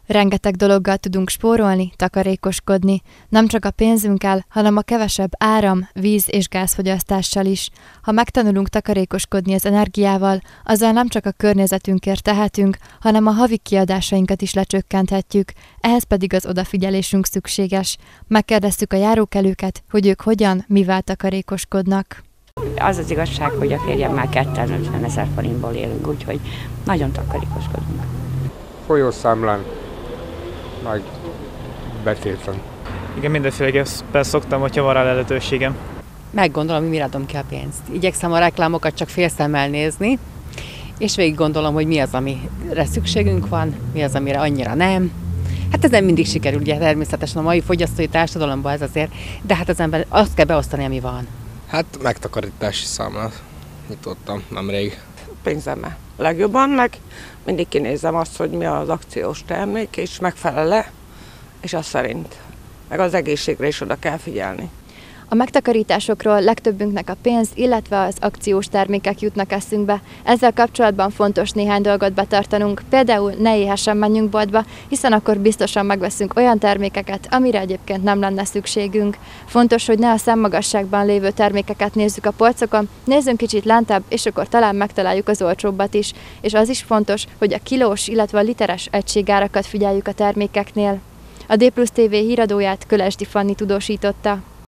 Rengeteg dologgal tudunk spórolni, takarékoskodni. Nem csak a pénzünkkel, hanem a kevesebb áram, víz és gázfogyasztással is. Ha megtanulunk takarékoskodni az energiával, azzal nem csak a környezetünkért tehetünk, hanem a havi kiadásainkat is lecsökkenthetjük. Ehhez pedig az odafigyelésünk szükséges. Megkérdeztük a járókelőket, hogy ők hogyan, mivel takarékoskodnak. Az az igazság, hogy a férjemmel 250 000 forintból élünk, úgyhogy nagyon takarékoskodunk. Folyószámlán, meg betéten. Igen, mindenféleképpen szoktam, hogyha van rá lehetőségem. Meggondolom, hogy mire adom ki a pénzt. Igyekszem a reklámokat csak félszemmel nézni, és végig gondolom, hogy mi az, amire szükségünk van, mi az, amire annyira nem. Hát ez nem mindig sikerül, ugye természetesen a mai fogyasztói társadalomban ez azért, de hát az ember azt kell beosztani, ami van. Hát megtakarítási számlát nyitottam nemrég. Pénzemmel legjobban, meg mindig kinézem azt, hogy mi az akciós termék, és megfelel-e, és az szerint. Meg az egészségre is oda kell figyelni. A megtakarításokról legtöbbünknek a pénz, illetve az akciós termékek jutnak eszünkbe. Ezzel kapcsolatban fontos néhány dolgot betartanunk, például ne éhesen menjünk boltba, hiszen akkor biztosan megveszünk olyan termékeket, amire egyébként nem lenne szükségünk. Fontos, hogy ne a szemmagasságban lévő termékeket nézzük a polcokon, nézzünk kicsit lentebb, és akkor talán megtaláljuk az olcsóbbat is. És az is fontos, hogy a kilós, illetve a literes egységárakat figyeljük a termékeknél. A D+ TV híradóját Kölesdi Fanni tudósította.